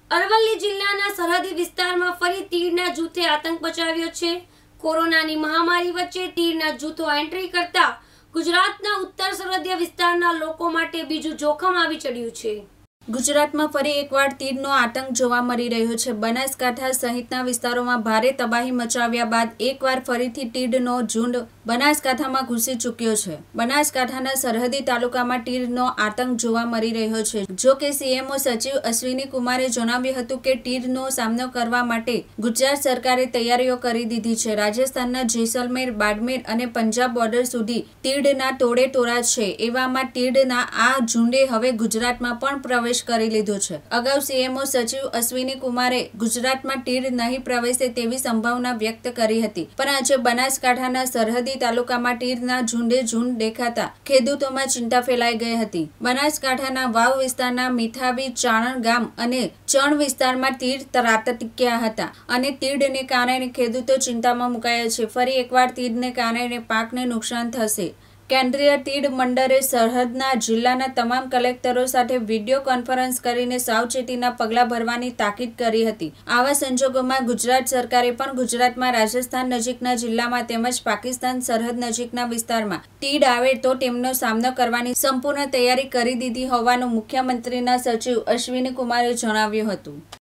અરવલ્લી જિલ્લાના સરહદી વિસ્તારમાં ફરી તીડના જૂથે આતંક મચાવ્યો છે। કોરોનાની મહામારી વચ્ચે તીડના જૂથો એન્ટ્રી કરતા ગુજરાતના ઉત્તર સરહદીય વિસ્તારના લોકો માટે બીજું જોખમ આવી ચડ્યું છે। ગુજરાતમાં ફરી એકવાર તીડનો આતંક જોવા મળી રહ્યો છે। બનાસકાંઠા સહિતના વિસ્તારોમાં ભારે તબાહી મચાવ્યા બાદ એકવાર ફરીથી તીડનો ઝુંડ બનાસકાંઠામાં ઘૂસી ચૂક્યો છે। બનાસકાંઠાના સરહદી તાલુકામાં તીડનો આતંક જોવા મળી રહ્યો છે। જો કે સીએમઓ સચિવ અશ્વિની કુમારે જણાવ્યું હતું કે તીડનો સામનો કરવા માટે ગુજરાત સરકારે તૈયારીઓ કરી દીધી છે। રાજસ્થાનના જેસલમેર, બાડમેર અને પંજાબ બોર્ડર સુધી તીડના ટોળે ટોળા છે। એવામાં તીડના આ ઝુંડે હવે ગુજરાતમાં પણ પ્રવેશ કરી લીધો છે। અગાઉ સીએમઓ સચિવ અશ્વિની કુમારે ગુજરાતમાં તીડ નહીં પ્રવેશે તેવી સંભાવના વ્યક્ત કરી હતી, પણ આજે બનાસકાંઠાના સરહદી તાલુકામાં તીડના ઝુંડે ઝુંડ દેખાતા ખેડૂતોમાં ચિંતા ફેલાઈ ગઈ હતી। બનાસકાંઠાના વાવ વિસ્તારના મીઠાવી, ચાણણ ગામ અને ચણ વિસ્તારમાં તીડ ત્રાટક્યા હતા અને તીડને કારણે ખેડૂતો ચિંતામાં મુકાયા છે। ફરી એકવાર તીડને કારણે પાકને નુકસાન થશે। કેન્દ્રીય તીડ મંડળે સરહદના જિલ્લાના તમામ કલેક્ટરો સાથે વિડીયો કોન્ફરન્સ કરીને સાવચેતીના પગલાં ભરવાની તાકીદ કરી હતી। આવા સંજોગોમાં ગુજરાત સરકારે પણ ગુજરાતમાં રાજસ્થાન નજીકના જિલ્લામાં તેમજ પાકિસ્તાન સરહદ નજીકના વિસ્તારમાં તીડ આવે તો તેમનો સામનો કરવાની સંપૂર્ણ તૈયારી કરી દીધી હોવાનું મુખ્યમંત્રીના સચિવ અશ્વિની કુમારે જણાવ્યું હતું।